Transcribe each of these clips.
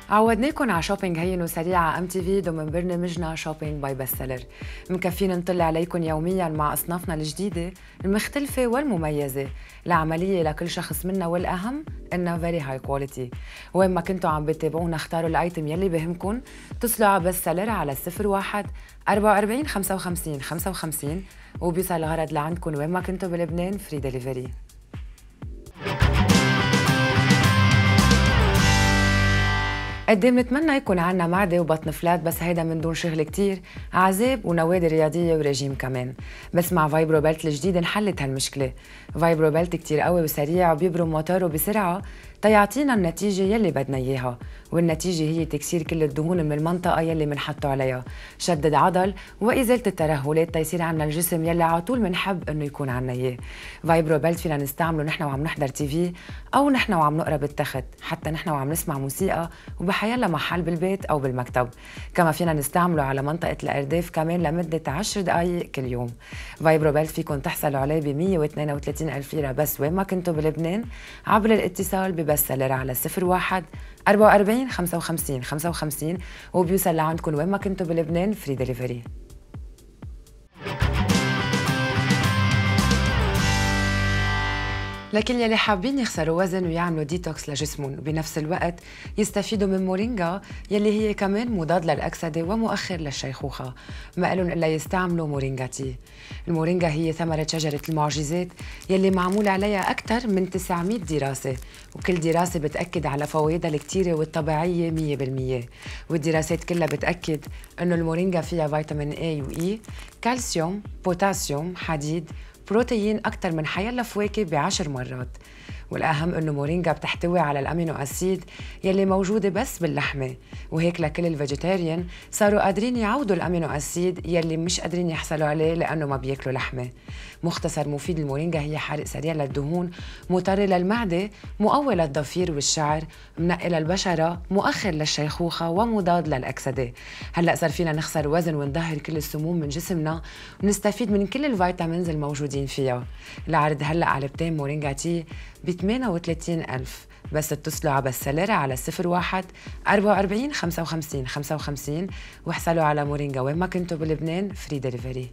عودناكم على شوبينج هين وسريع على ام تي في ضمن برنامجنا شوبينج باي بست سيلر. مكفين نطلع عليكم يوميا مع اصنافنا الجديده المختلفه والمميزه العمليه لكل شخص منا، والاهم انها فيري هاي كواليتي. وين ما كنتوا عم بتتابعونا اختاروا الايتم يلي بهمكم، اتصلوا على بست سيلر على 01 44 55 55 وبيوصل الغرض لعندكم وين ما كنتوا بلبنان، فري دليفري. قد ايه بنتمنى يكون عنا معدة وبطن فلات، بس هيدا من دون شغل كتير، عذاب ونوادي رياضية ورجيم كمان. بس مع فايبرو بيلت الجديد انحلت هالمشكلة. فايبرو بيلت كتير قوي وسريع وبيبرم موتوره بسرعة تيعطينا النتيجة يلي بدنا إياها، والنتيجة هي تكسير كل الدهون من المنطقة يلي منحطه عليها، شدد عضل وإزالة الترهلات تيصير عنا الجسم يلي عطول منحب إنه يكون عنا إياه. فايبرو بيلت فينا نستعمله نحن وعم نحضر تي في، أو نحن وعم نقرا بالتخت، حتى نحن وعم نسمع موسيقى وبحيلا محل بالبيت أو بالمكتب. كما فينا نستعمله على منطقة الأرداف كمان لمدة 10 دقايق كل يوم. فايبرو بيلت فيكن تحصلوا عليه ب 132 ألف ليرة بس وين ما كنتوا بلبنان، عبر الاتصال ببست سيلر على 01 44 55 55 وبيوصل لعندكم وين ما كنتوا بلبنان، فري دليفري. لكن يلي حابين يخسروا وزن ويعملوا ديتوكس لجسمهم وبنفس الوقت يستفيدوا من مورينجا يلي هي كمان مضاد للأكسدة ومؤخر للشيخوخة، ما قالن إلا يستعملوا مورينجا تي. المورينجا هي ثمرة شجرة المعجزات يلي معمول عليها أكثر من 900 دراسة، وكل دراسة بتأكد على فوائدها الكتيرة والطبيعية 100%. والدراسات كلها بتأكد إنه المورينجا فيها فيتامين A و E، كالسيوم، بوتاسيوم، حديد، بروتين أكثر من حيلا فواكه ب10 مرات. والأهم إنه مورينجا بتحتوي على الأمينو أسيد يلي موجودة بس باللحمة، وهيك لكل الفيجيتيريان صاروا قادرين يعوضوا الأمينو أسيد يلي مش قادرين يحصلوا عليه لأنه ما بياكلوا لحمة. مختصر مفيد المورينجا هي حرق سريع للدهون، مطر للمعدة، مقوي للضفير والشعر، منقي للبشرة، مؤخر للشيخوخة، ومضاد للأكسدة. هلأ صار فينا نخسر وزن ونظهر كل السموم من جسمنا ونستفيد من كل الفيتامينز الموجودين فيها. العرض هلأ علبتين مورينجا تي ب 38 ألف، بس اتصلوا على بست سيلر على 01 44 55 55 واحصلوا على مورينجا وين ما كنتوا بلبنان، فري دليفري.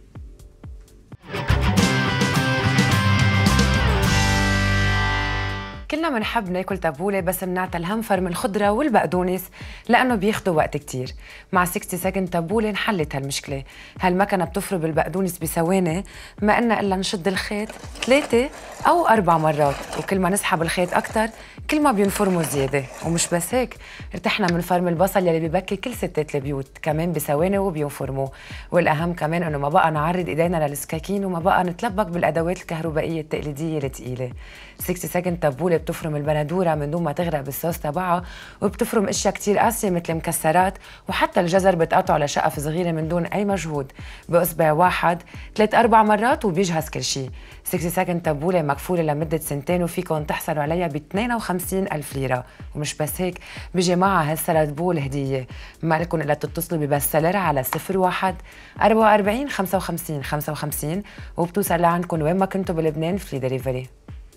كلنا منحب ناكل تبولة، بس منعطى الهنفر من الخضرة والبقدونس لأنه بياخدوا وقت كتير. مع 60 سكند تبولة انحلت هالمشكلة. هالمكنة بتفرم البقدونس بثواني، ما قلنا إلا نشد الخيط 3 أو 4 مرات، وكل ما نسحب الخيط أكتر كل ما بينفرموا زيادة. ومش بس هيك، ارتحنا من فرم البصل يلي ببكي كل ستات البيوت، كمان بثواني وبينفرموا. والأهم كمان إنه ما بقى نعرض إيدينا للسكاكين، وما بقى نتلبك بالأدوات الكهربائية التقليدية الثقيلة. 60 سكند تبولة بتفرم البندورة من دون ما تغرق بالصوص تبعها، وبتفرم اشياء كتير قاسية مثل مكسرات، وحتى الجزر بتقطعه لشقف صغيرة من دون أي مجهود بإصبع واحد 3-4 مرات وبيجهز كل شيء. 60 سكند تبولة مكفولة لمدة 2 وفيكم تحصلوا عليها ب 52 ألف ليرة. ومش بس هيك، بيجي معها هالسلad بول هدية. ما لكم إلا تتصلوا ببست سيلر على 01 44 55 55 وبتوصل لعندكم وين ما كنتوا بلبنان، فري دليفري.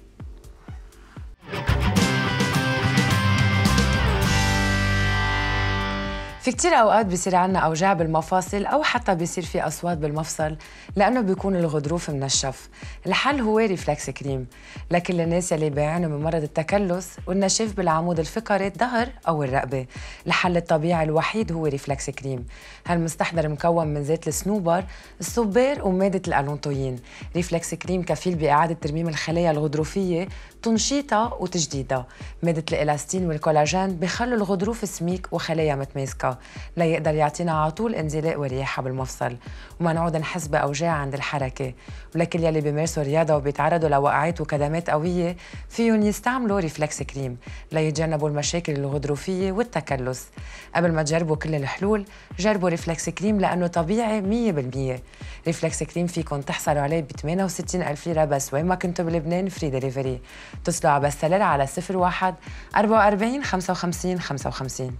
في كتير أوقات بيصير عنا أوجاع بالمفاصل، أو حتى بيصير في أصوات بالمفصل لأنه بيكون الغضروف منشف. الحل هو ريفلكس كريم لكل الناس يلي بيعانوا من مرض التكلس والنشاف بالعمود الفقري، الظهر أو الرقبة. الحل الطبيعي الوحيد هو ريفلكس كريم. هالمستحضر مكون من زيت الصنوبر، الصبار، ومادة الألونتوين. ريفلكس كريم كفيل بإعادة ترميم الخلايا الغضروفية، تنشيطها وتجديدها. مادة الإلاستين والكولاجين بخلوا الغضروف سميك وخلايا متماسكة ليقدر يعطينا على طول انزلاق ورياحة بالمفصل، وما نعود نحس بأوجاع عند الحركة. ولكل يلي بيمارسوا رياضة وبيتعرضوا لوقعات وكدمات قوية فيهم يستعملوا ريفلكس كريم ليتجنبوا المشاكل الغضروفية والتكلس. قبل ما تجربوا كل الحلول، جربوا ريفلكس كريم لأنه طبيعي 100%. ريفلكس كريم فيكم تحصلوا عليه ب 68 ألف ليرة بس وين ما كنتوا بلبنان، فري دليفري. اتصلوا على بست سيلر على 01 44 55 55.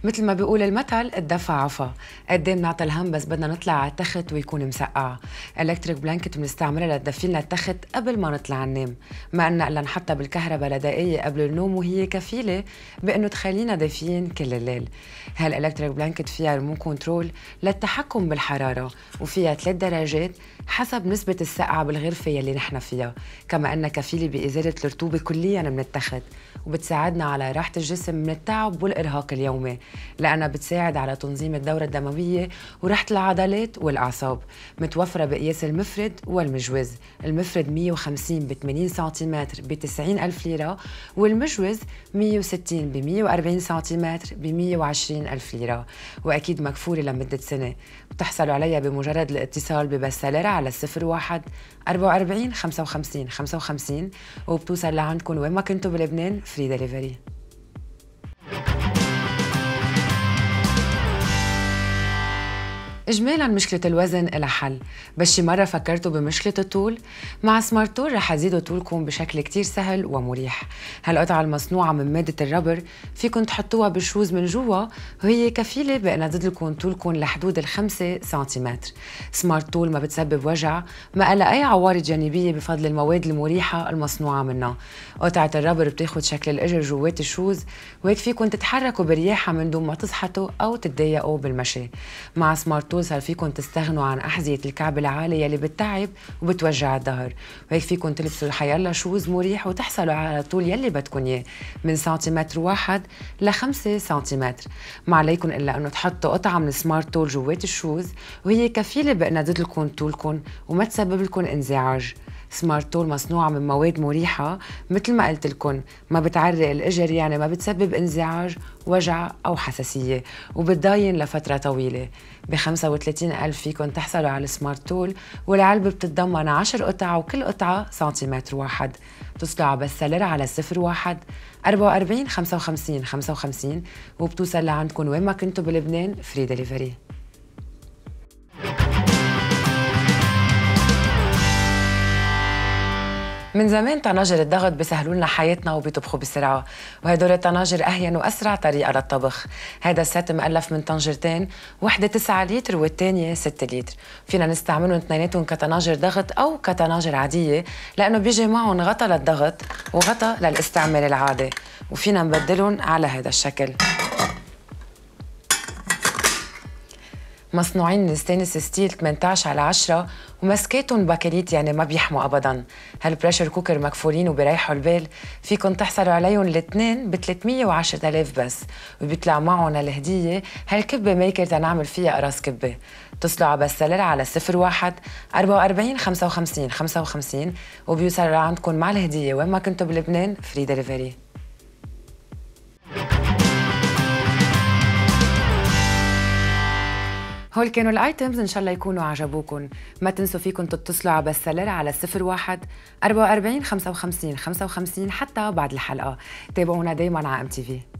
مثل ما بيقول المثل الدفع عفا، قد ايه بنعطي الهم بس بدنا نطلع على التخت ويكون مسقع. الكتريك بلانكت بنستعملها لتدفي لنا التخت قبل ما نطلع ننام، ما قلنا الا نحطها بالكهرباء لدقايق قبل النوم وهي كفيله بانه تخلينا دافيين كل الليل. هالالكتريك بلانكت فيها ريموت كنترول للتحكم بالحراره، وفيها 3 درجات حسب نسبه السقعه بالغرفه يلي نحن فيها، كما انها كفيله بازاله الرطوبه كليا من التخت، وبتساعدنا على راحه الجسم من التعب والارهاق اليومي، لأنها بتساعد على تنظيم الدورة الدموية وراحة العضلات والأعصاب. متوفرة بقياس المفرد والمجوز، المفرد 150 ب 80 سنتيمتر ب 90,000 ليرة، والمجوز 160 ب 140 سنتيمتر ب 120,000 ليرة، وأكيد مكفولة لمدة سنة. بتحصلوا عليها بمجرد الاتصال ببسالرة على 01 44 55 55، وبتوصل لعندكم وين ما كنتوا بلبنان فري دليفري. إجمالاً مشكلة الوزن إلها حل، بس شي مرة فكرتوا بمشكلة الطول؟ مع سمارت تول رح تزيدوا طولكم بشكل كتير سهل ومريح. هالقطعة المصنوعة من مادة الربر فيكن تحطوها بالشوز من جوا، وهي كفيلة بأنها تزيدلكم طولكم لحدود 5 سنتيمتر. سمارت تول ما بتسبب وجع، ما إلها أي عوارض جانبية بفضل المواد المريحة المصنوعة منها. قطعة الربر بتاخد شكل الإجر جوات الشوز، وهيك فيكن تتحركوا برياحة من دون ما تصحتوا أو تتضايقوا بالمشي. مع سمارت تول صار فيكم تستغنوا عن أحذية الكعب العالي يلي بتتعب وبتوجع الظهر، وهيك فيكم تلبسوا حيالله شوز مريح وتحصلوا على الطول يلي بدكم اياه من سنتيمتر واحد ل5 سنتيمتر. ما عليكم الا انه تحطوا قطعه من سمارت تول جوات الشوز، وهي كفيله بانها تزيد لكم طولكم وما تسبب لكم انزعاج. سمارت تول مصنوعة من مواد مريحة مثل ما قلت لكم، ما بتعرق الإجر، يعني ما بتسبب انزعاج، وجع أو حساسية، وبتضاين لفترة طويلة. ب35,000 فيكم تحصلوا على السمارت تول، والعلبة بتتضمن 10 قطع وكل قطعة سنتيمتر واحد. تصلوا على بسالرة على 01 44 55 55، وبتوصل لعندكم وين ما كنتوا بلبنان فري دليفري. من زمان طناجر الضغط بيسهلوا لنا حياتنا وبيطبخوا بسرعه، وهدول الطناجر اهين واسرع طريقه للطبخ. هذا الست مؤلف من طنجرتين، وحده 9 لتر والثانيه 6 لتر. فينا نستعملهم اثنيناتهم كطناجر ضغط او كطناجر عاديه، لانه بيجي معهم غطا للضغط وغطا للاستعمال العادي، وفينا نبدلهم على هذا الشكل. مصنوعين من ستانلس ستيل 18/10، ومسكاتهم باكليت يعني ما بيحموا ابدا. هالبريشر كوكر مكفولين وبيريحوا البال، فيكن تحصلوا عليهم الاثنين ب 310,000 بس، وبيطلع معهم الهديه هالكبه ميكر تنعمل فيها قراص كبه. اتصلوا على بسالرة على 01 44 55 55، وبيوصل لعندكم مع الهديه وين ما كنتوا بلبنان فري دليفري. هول كانوا الايتمز، ان شاء الله يكونوا عجبوكم. ما تنسوا فيكم تتصلوا على بسالرة على 01 44 55 55 حتى بعد الحلقه. تابعونا دايما على MTV.